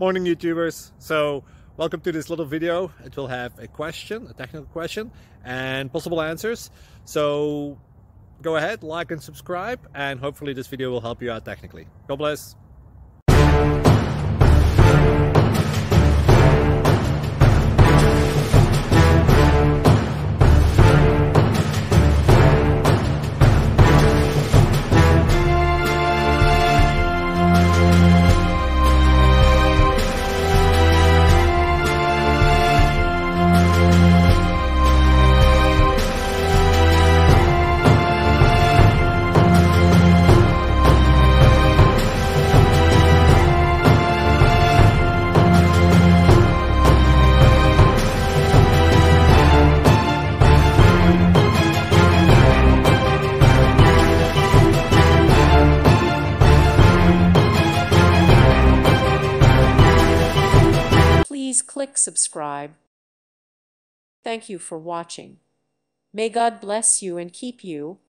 Morning YouTubers. So welcome to this little video. It will have a question, a technical question, and possible answers. So go ahead, like and subscribe, and hopefully this video will help you out technically. God bless. Please click subscribe. Thank you for watching. May God bless you and keep you.